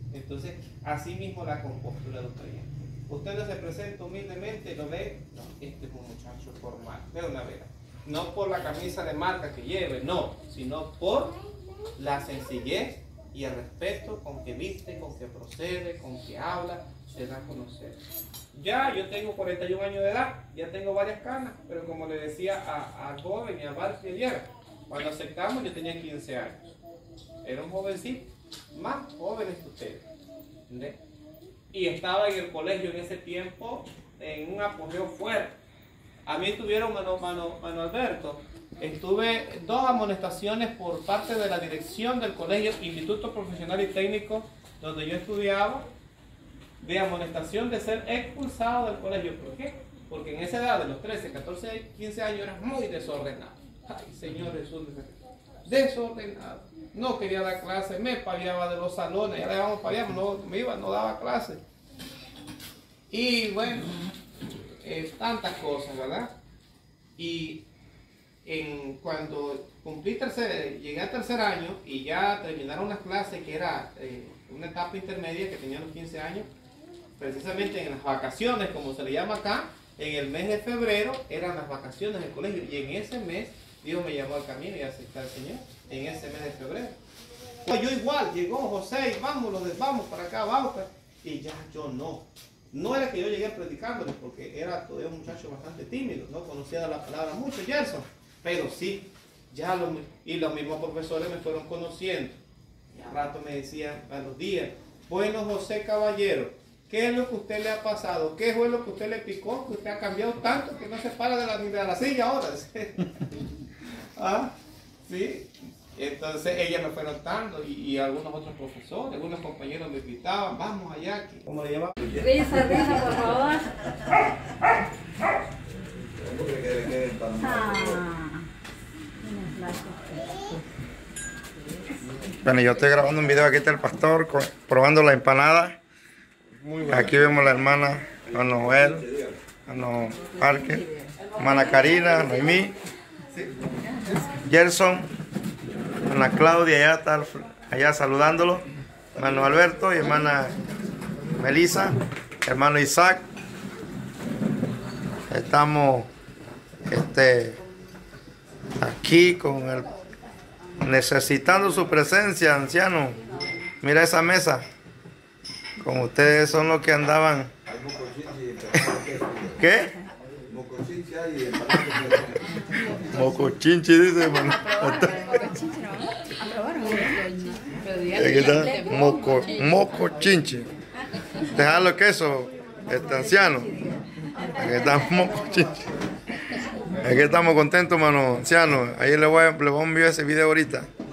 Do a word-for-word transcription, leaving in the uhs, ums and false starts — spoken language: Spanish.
Entonces, así mismo la compostura de un creyente. Usted no se presenta humildemente y lo ve, no, este es un muchacho formal, de una vez. No por la camisa de marca que lleve, no, sino por la sencillez y el respeto con que viste, con que procede, con que habla, se da a conocer. Ya yo tengo cuarenta y un años de edad, ya tengo varias canas, pero como le decía a, a joven y a Barclay ayer, cuando aceptamos yo tenía quince años. Era un jovencito, más jóvenes que ustedes. ¿Entendés? Y estaba en el colegio en ese tiempo en un apogeo fuerte. A mí tuvieron, mano, mano, mano Alberto, estuve dos amonestaciones por parte de la dirección del colegio, Instituto Profesional y Técnico, donde yo estudiaba, de amonestación de ser expulsado del colegio. ¿Por qué? Porque en esa edad de los trece, catorce, quince años era muy desordenado. Ay, Señor Jesús, desordenado. No quería dar clase, me paviaba de los salones, ya le íbamos paviando, no me iba, no daba clase. Y bueno, eh, tantas cosas, ¿verdad? Y en, cuando cumplí tercer, llegué al tercer año y ya terminaron las clases, que era eh, una etapa intermedia que tenía los quince años, precisamente en las vacaciones, como se le llama acá, en el mes de febrero eran las vacaciones del colegio, y en ese mes Dios me llamó al camino y acepté al Señor, en ese mes de febrero. Yo igual, llegó José y vámonos, vamos para acá, vamos para... y ya yo no. No era que yo llegué predicándoles, porque era todavía un muchacho bastante tímido, no conocía la palabra mucho, Gerson, pero sí, ya lo, y los mismos profesores me fueron conociendo. Y a rato me decían a los días, bueno José Caballero, ¿qué es lo que a usted le ha pasado? ¿Qué fue lo que usted le picó? Que usted ha cambiado tanto que no se para de la, de la silla ahora. ¿Ah? ¿Sí? Entonces ella me fue notando y, y algunos otros profesores, algunos compañeros me gritaban, vamos allá, ¿cómo le llamaban? Risa, risa, por favor. Bueno, yo estoy grabando un video, aquí está el pastor con, probando la empanada. Aquí vemos la hermana, hermano Noel, hermano Parque, hermana Karina, Noemí, Gerson, hermana Claudia, allá está, allá saludándolo, hermano Alberto y hermana Melissa, hermano Isaac. Estamos este, aquí con el, necesitando su presencia, anciano. Mira esa mesa. Como ustedes son los que andaban. ¿Qué? Mocochinchi dice, hermano. Aquí está, moco, mocochinchi. Dejarlo queso, este anciano. Aquí está mocochinchi. Aquí estamos contentos, hermano anciano. Ahí le voy, a, le voy a enviar ese video ahorita.